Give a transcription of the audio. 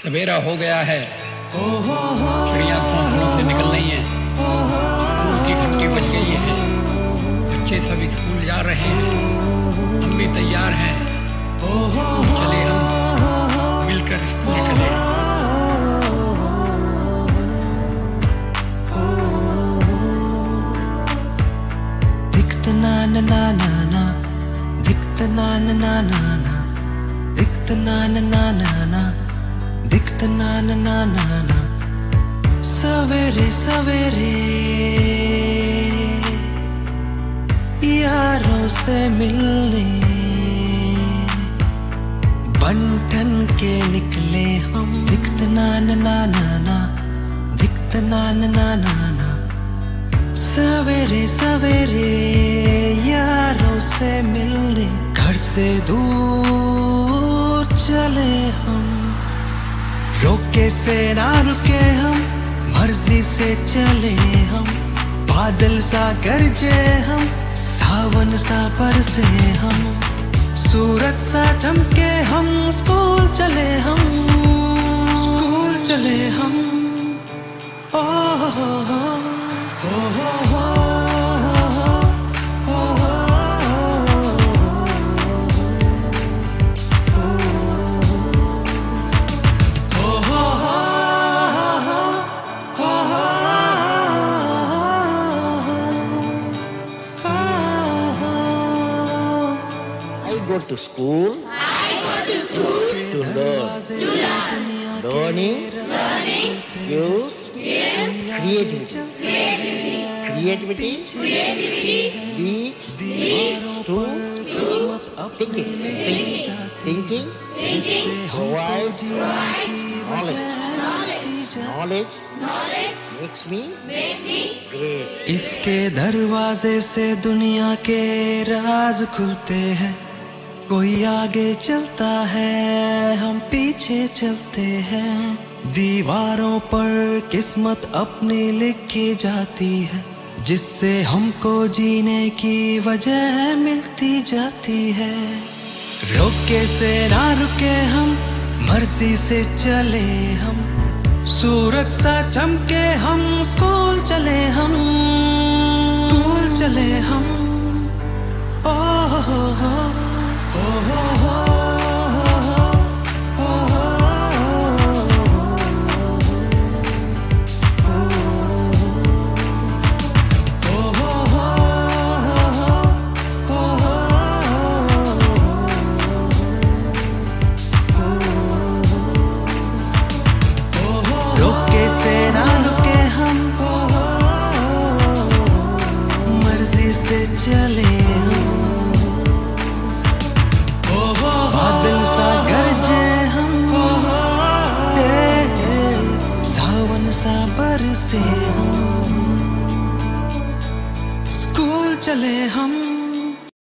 सवेरा हो गया है, चिड़िया घोंसलों से निकल रही हैं, स्कूल की घंटी बज गई है, बच्चे सब स्कूल जा रहे हैं, हम भी तैयार हैं, स्कूल चले हम मिलकर स्कूल चले। दिखत ना ना ना ना ना, दिखत ना ना ना ना ना, दिखत ना ना ना ना ना, दिखत ना ना ना ना ना। सवेरे सवेरे यारों से मिलने बंठन के निकले हम। दिखत ना ना ना ना ना, दिखत ना ना ना ना ना। सवेरे सवेरे यारों से मिलने घर से दूर चले हम। रोके से ना रुके हम, मर्जी से चले हम। बादल सा गरजे हम, सावन सा बरसे हम। सूरज सा चमके हम, स्कूल चले हम, स्कूल चले हम। ओ हो हो हो हो हो। Go to school. I go to school to learn. Learning gives creativity. Creativity leads to thinking. Thinking provides knowledge. Knowledge makes me great. इसके दरवाजे से दुनिया के राज खुलते हैं। कोई आगे चलता है, हम पीछे चलते हैं। दीवारों पर किस्मत अपनी लिखी जाती है, जिससे हमको जीने की वजह मिलती जाती है। रोके से ना रुके हम, मर्जी से चले हम। सूरज सा चमके हम, स्कूल चले हम, स्कूल चले हम। ओ हो हो हो हो हो। चले हम, बादल सा गरजे हम, सावन सा बरसे हम। स्कूल चले हम।